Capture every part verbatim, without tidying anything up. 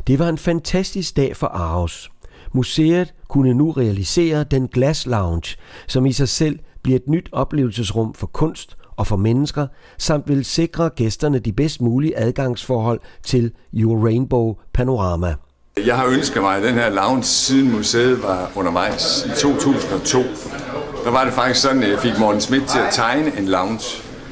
Det var en fantastisk dag for Aarhus. Museet kunne nu realisere den Glass Lounge, som i sig selv bliver et nyt oplevelsesrum for kunst og for mennesker, samt vil sikre gæsterne de bedst mulige adgangsforhold til Your Rainbow Panorama. Jeg har ønsket mig den her lounge, siden museet var undervejs i to tusind og to. Der var det faktisk sådan, at jeg fik Morten Schmidt til at tegne en lounge.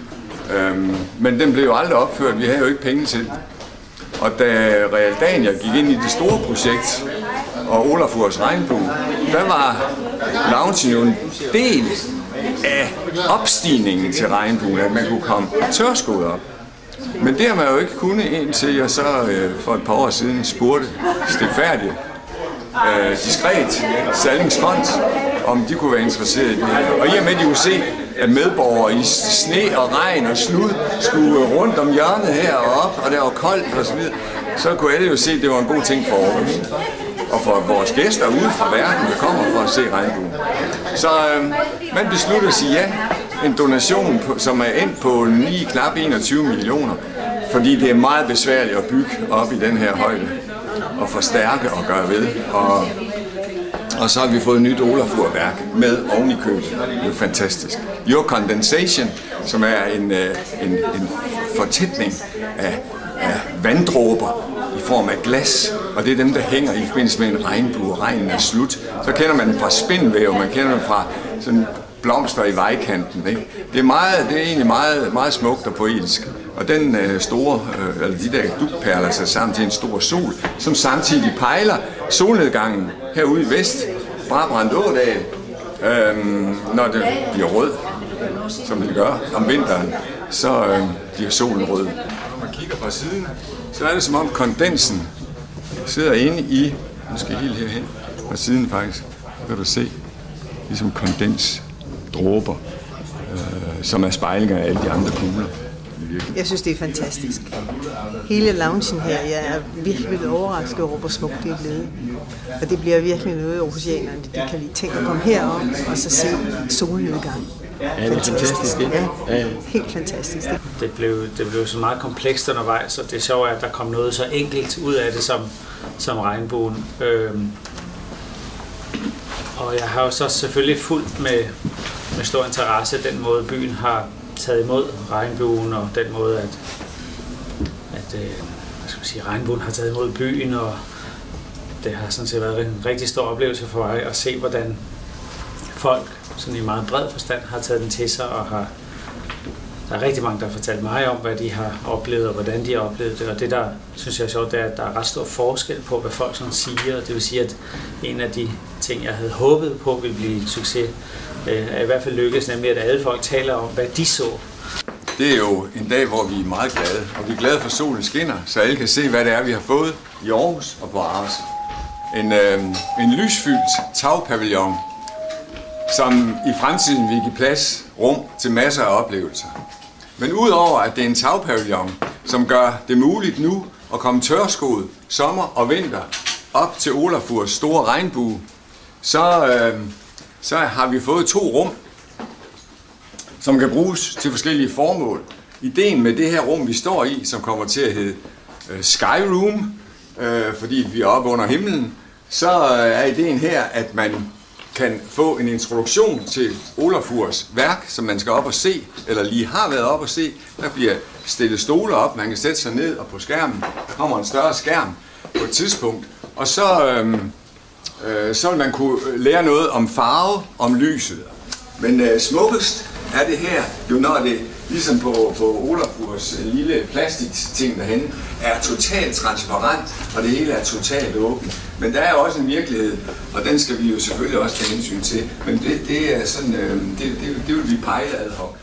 Øhm, men den blev jo aldrig opført, vi havde jo ikke penge til den. Og da Realdania gik ind i det store projekt, og Olafurs Regnbue, der var loungen jo en del af opstigningen til regnbuen, at man kunne komme tørskoet op. Men det har man jo ikke kunnet, indtil jeg så øh, for et par år siden spurgte stilfærdigt, øh, diskret, Sallingsfond, om de kunne være interesseret i det her. Og i og med, at de kunne se, at medborgere i sne og regn og slud skulle rundt om hjørnet her og op, og det var koldt og så videre, så kunne alle jo se, at det var en god ting for Aarhus. Og for vores gæster ude fra verden, der kommer for at se regnbuen. Så øh, man besluttede at sige ja. En donation, på, som er endt på lige knap enogtyve millioner, fordi det er meget besværligt at bygge op i den her højde, og forstærke og gøre ved. Og, og så har vi fået et nyt Olafur-værk med oven i købet. Det er fantastisk. Your Condensation, som er en, en, en fortætning af, af vanddråber i form af glas, og det er dem, der hænger i forbindelse med en regnbue, og regnen er slut. Så kender man den fra spinvæv, man kender den fra sådan blomster i vejkanten. Ikke? Det er meget, det er egentlig meget, meget smukt og poetisk. Og den øh, store, øh, eller de der dugperler sig sammen til en stor sol, som samtidig pejler solnedgangen herude i vest, Brabrand-Ådal, øh, når det bliver rød, som det gør om vinteren, så øh, bliver solen rød. Når man kigger fra siden, så er det som om kondensen sidder inde i, måske helt herhen, fra siden faktisk, kan du se, ligesom kondens. Dråber, øh, som er spejlinger af alle de andre kugler. Jeg synes, det er fantastisk. Hele loungen her, jeg er virkelig overrasket over, hvor smukt det er blevet. Og det bliver virkelig noget, aarhusianerne de kan lide. Tænk at komme herom og så se solnedgang. Ja, det er fantastisk. Ja, ja. Helt fantastisk. Det blev, det blev så meget komplekst undervejs, og det sjove er, at der kom noget så enkelt ud af det som, som regnbuen. Øhm, og jeg har jo så selvfølgelig fulgt med med stor interesse den måde byen har taget imod regnbuen, og den måde at, at øh, hvad skal man sige, regnbuen har taget imod byen, og det har sådan set været en rigtig stor oplevelse for mig at se, hvordan folk sådan i meget bred forstand har taget den til sig, og har, der er rigtig mange, der har fortalt mig om, hvad de har oplevet, og hvordan de har oplevet det, og det der synes jeg er sjovt, det er, at der er ret stor forskel på, hvad folk sådan siger, det vil sige, at en af de ting, jeg havde håbet på, ville blive en succes, er i hvert fald lykkedes, nemlig at alle folk taler om, hvad de så. Det er jo en dag, hvor vi er meget glade, og vi er glade for, at solen skinner, så alle kan se, hvad det er, vi har fået i Aarhus og på Aarhus. En, øh, en lysfyldt tagpavillon, som i fremtiden vil give plads, rum til masser af oplevelser. Men udover at det er en tagpavillon, som gør det muligt nu at komme tørskoet sommer og vinter op til Olafurs store regnbue, så, øh, så har vi fået to rum, som kan bruges til forskellige formål. Ideen med det her rum, vi står i, som kommer til at hedde øh, Sky Room, øh, fordi vi er oppe under himlen, så er ideen her, at man kan få en introduktion til Olafurs værk, som man skal op og se, eller lige har været op og se. Der bliver stillet stole op, man kan sætte sig ned, og på skærmen der kommer en større skærm på et tidspunkt. Og så, øh, øh, så vil man kunne lære noget om farve, om lyset. Men øh, smukkest er det her, jo når det ligesom på, på Olafurs lille plastikting derhen, er totalt transparent, og det hele er totalt åbent. Men der er også en virkelighed, og den skal vi jo selvfølgelig også tage hensyn til. Men det, det er sådan, øh, det, det, det vil vi pejle ad for.